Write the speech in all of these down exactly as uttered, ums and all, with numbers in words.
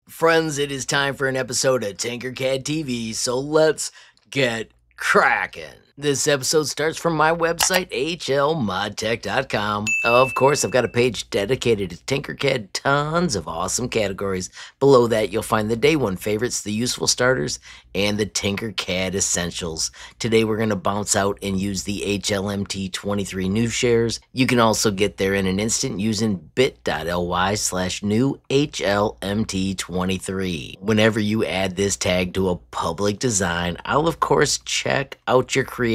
Friends, it is time for an episode of Tinkercad T V, so let's get cracking. This episode starts from my website, H L Mod Tech dot com. Of course, I've got a page dedicated to Tinkercad, tons of awesome categories. Below that, you'll find the day one favorites, the useful starters, and the Tinkercad essentials. Today, we're going to bounce out and use the H L M T twenty-three new shares. You can also get there in an instant using bit.ly slash new H L M T twenty-three. Whenever you add this tag to a public design, I'll of course check out your creations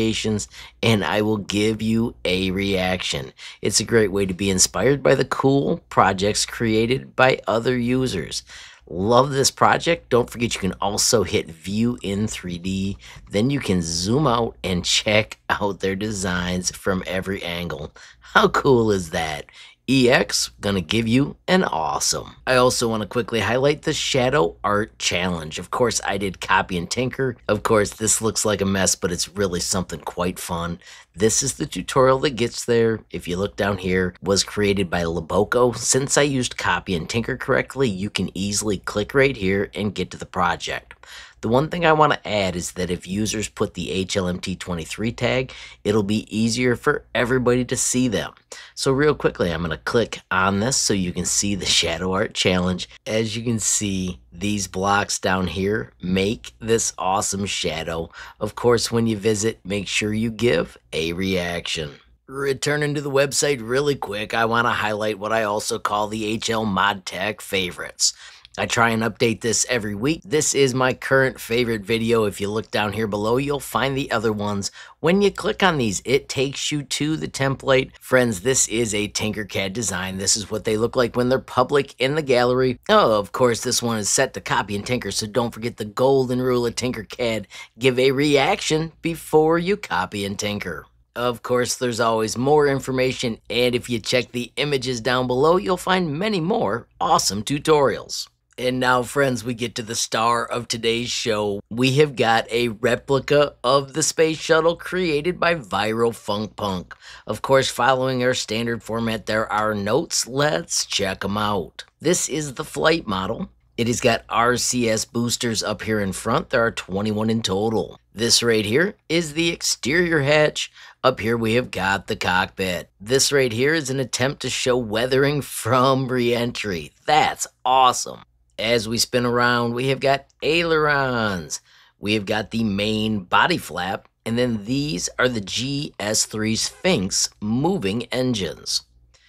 and I will give you a reaction. It's a great way to be inspired by the cool projects created by other users. Love this project? Don't forget you can also hit view in three D. Then you can zoom out and check out their designs from every angle. How cool is that? E X gonna give you an awesome. I also want to quickly highlight the Shadow Art Challenge. Of course, I did copy and tinker. Of course, this looks like a mess, but it's really something quite fun. This is the tutorial that gets there. If you look down here, was created by Loboco. Since I used copy and tinker correctly, you can easily click right here and get to the project. The one thing I want to add is that if users put the H L M T twenty-three tag, it'll be easier for everybody to see them. So real quickly, I'm going to click on this so you can see the Shadow Art Challenge. As you can see, these blocks down here make this awesome shadow. Of course, when you visit, make sure you give a reaction. Returning to the website really quick, I want to highlight what I also call the H L ModTech Favorites. I try and update this every week. This is my current favorite video. If you look down here below, you'll find the other ones. When you click on these, it takes you to the template. Friends, this is a Tinkercad design. This is what they look like when they're public in the gallery. Oh, of course, this one is set to copy and tinker, so don't forget the golden rule of Tinkercad. Give a reaction before you copy and tinker. Of course, there's always more information, and if you check the images down below, you'll find many more awesome tutorials. And now, friends, we get to the star of today's show. We have got a replica of the space shuttle created by Viral Funk Punk. Of course, following our standard format, there are notes. Let's check them out. This is the flight model. It has got R C S boosters up here in front. There are twenty-one in total. This right here is the exterior hatch. Up here we have got the cockpit. This right here is an attempt to show weathering from re-entry. That's awesome. As we spin around, we have got ailerons. We have got the main body flap, and then these are the G S three Sphinx moving engines.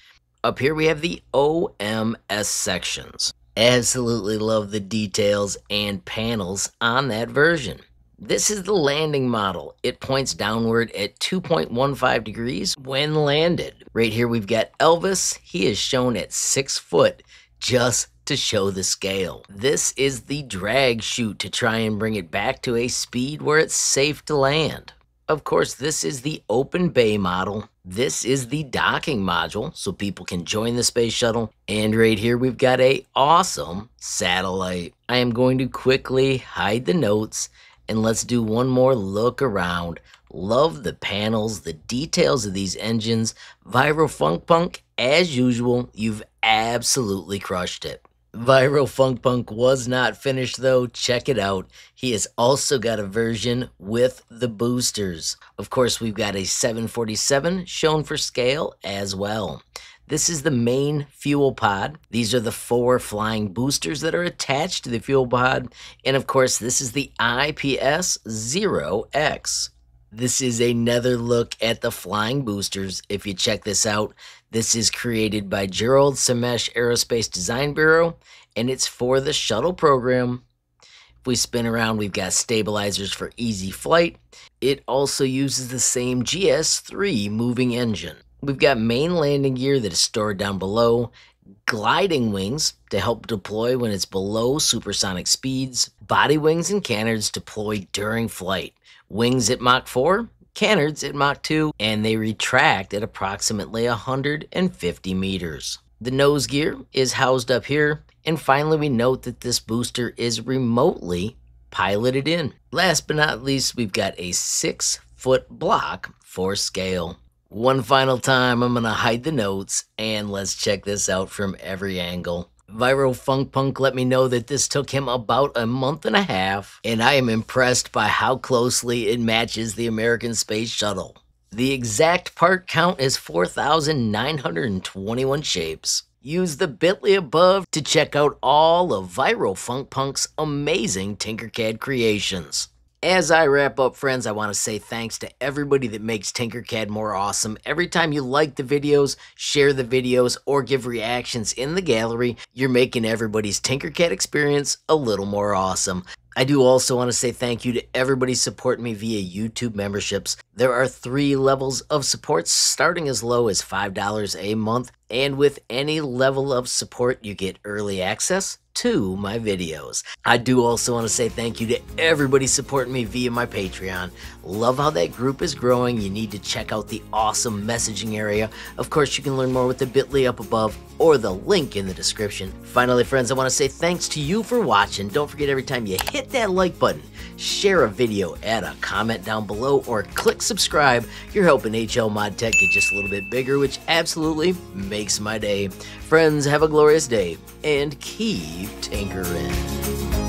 Up here we have the O M S sections. Absolutely love the details and panels on that version. This is the landing model. It points downward at two point one five degrees when landed. Right here we've got Elvis. He is shown at six foot just to show the scale. This is the drag chute to try and bring it back to a speed where it's safe to land. Of course, this is the open bay model. This is the docking module, so people can join the space shuttle. And right here, we've got a awesome satellite. I am going to quickly hide the notes, and let's do one more look around. Love the panels, the details of these engines. Viral Funk Punk, as usual, you've absolutely crushed it. Viral Funk Punk was not finished though. Check it out. He has also got a version with the boosters. Of course, we've got a seven forty-seven shown for scale as well. This is the main fuel pod. These are the four flying boosters that are attached to the fuel pod. And of course, this is the I P S zero X. This is another look at the flying boosters. If you check this out, this is created by Gerald Samesh Aerospace Design Bureau, and it's for the shuttle program. If we spin around, we've got stabilizers for easy flight. It also uses the same G S three moving engine. We've got main landing gear that is stored down below, gliding wings to help deploy when it's below supersonic speeds, body wings and canards deploy during flight. Wings at Mach four, canards at Mach two, and they retract at approximately one hundred fifty meters. The nose gear is housed up here, and finally we note that this booster is remotely piloted in. Last but not least, we've got a six foot block for scale. One final time, I'm gonna hide the notes, and let's check this out from every angle. Viral Funk Punk let me know that this took him about a month and a half, and I am impressed by how closely it matches the American Space Shuttle. The exact part count is four thousand nine hundred twenty-one shapes. Use the bit dot l y above to check out all of Viral Funk Punk's amazing Tinkercad creations. As I wrap up, friends, I want to say thanks to everybody that makes Tinkercad more awesome. Every time you like the videos, share the videos, or give reactions in the gallery, you're making everybody's Tinkercad experience a little more awesome. I do also want to say thank you to everybody supporting me via YouTube memberships. There are three levels of support, starting as low as five dollars a month, and with any level of support, you get early access to my videos. I do also want to say thank you to everybody supporting me via my Patreon. Love how that group is growing. You need to check out the awesome messaging area. Of course, you can learn more with the bit dot l y up above or the link in the description. Finally, friends, I want to say thanks to you for watching. Don't forget, every time you hit that like button, share a video, add a comment down below, or click subscribe, you're helping HLModTech get just a little bit bigger, which absolutely makes my day. Friends, have a glorious day, and keep tinkering.